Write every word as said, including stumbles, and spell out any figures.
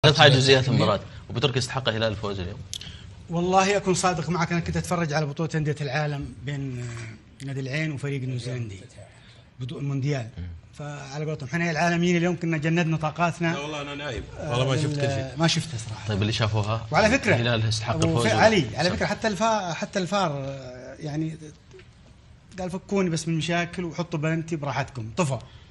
هاي جزئيات المباراة، وبتركي يستحق الهلال الفوز اليوم؟ والله اكون صادق معك، انا كنت اتفرج على بطولة أندية العالم بين نادي العين وفريق نيوزيلندي المونديال، فعلى قولتهم احنا العالميين اليوم كنا جندنا طاقاتنا. لا والله انا نايم والله ما شفت كل شيء، ما شفته صراحه. طيب اللي شافوها وعلى فكره الهلال يستحق الفوز علي على فكره حتى الفار حتى الفار يعني قال فكوني بس من المشاكل وحطوا بلنتي براحتكم، طفى